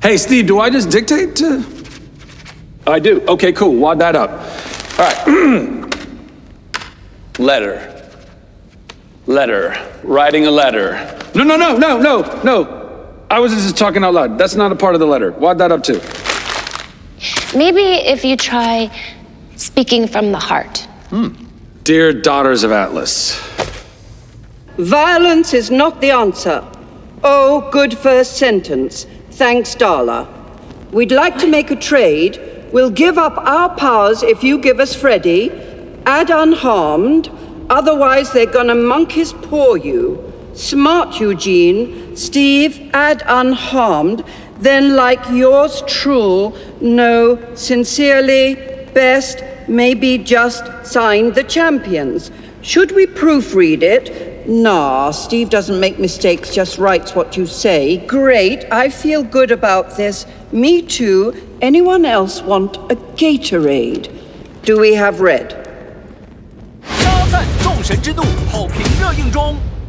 Hey, Steve, do I just dictate to? I do. Okay, cool. Wad that up. All right. Letter. Writing a letter. No. I was just talking out loud. That's not a part of the letter. Wad that up too. Maybe if you try speaking from the heart. Dear daughters of Atlas. Violence is not the answer. Oh, good first sentence. Thanks, Darla. We'd like to make a trade. We'll give up our powers if you give us Freddy. Add unharmed. Otherwise, they're gonna monkeys paw you. Smart, Eugene. Steve, add unharmed. Then, like yours true, no, sincerely, best, maybe just sign the champions. Should we proofread it? Nah, Steve doesn't make mistakes, just writes what you say. Great, I feel good about this. Me too. Anyone else want a Gatorade? Do we have red? 沙赞众神之怒，好评热映中。